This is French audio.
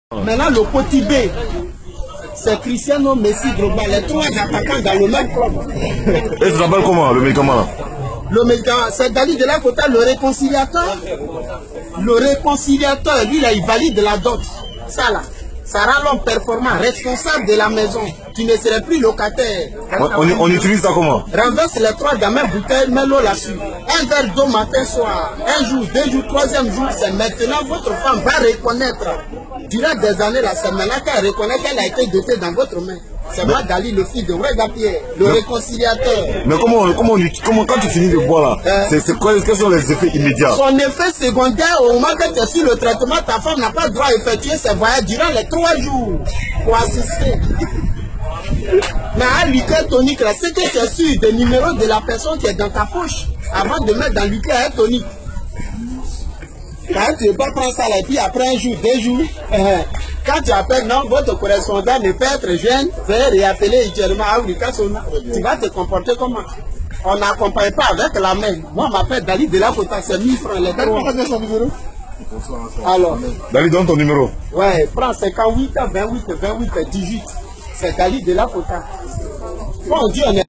Maintenant, le petit B, c'est Cristiano Messi Drogba, les trois attaquants dans le même club. Et ça s'appelle comment, le médicament? Le médicament, c'est Dali de la Kota, le réconciliateur. Le réconciliateur, lui, là, il valide la dot. Ça, là, ça rend l'homme performant, responsable de la maison. Tu ne serais plus locataire. On utilise ça comment? Renverse les trois gamins bouteilles, mets l'eau là-dessus. Un verre d'eau matin, soir. Un jour, deux jours, troisième jour, c'est maintenant votre femme va reconnaître. Durant des années, là, c'est maintenant qu'elle reconnaît qu'elle a été dotée dans votre main. C'est moi, Dali, le fils de Pierre, le réconciliateur. Mais comment quand tu finis de boire là, quels sont les effets immédiats? Son effet secondaire, au moment que tu es sur le traitement, ta femme n'a pas le droit d'effectuer ses voyages durant les 3 jours pour assister. Mais à liqueur tonique, là, c'est que tu es sûr des numéros de la personne qui est dans ta poche avant de mettre dans liqueur tonique. Quand tu ne peux pas prendre ça là, et puis après un jour, 2 jours, quand tu appelles, non, votre correspondant ne peut être jeune, veuillez réappeler également à Ourikasona. Tu vas te comporter comment? On n'accompagne pas avec la main. Moi, je m'appelle Dali de la Kota, c'est 1000 francs. Les gars, son numéro? Alors. Dali, donne ton numéro. Ouais, prends 58 28 28 18. C'est Dali de la Kota. Bon, Dieu, on est